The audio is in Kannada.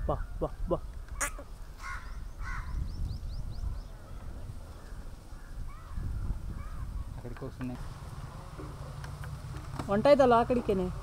ಬಾ ಬಾ ಬಾ. ಆ ಕಡೆ ಹೋಗಿ ಸುಮ್ಮನೆ ಹೊಂಟಾಯ್ತಲ್ಲ ಆ ಕಡೆಗೇನೆ.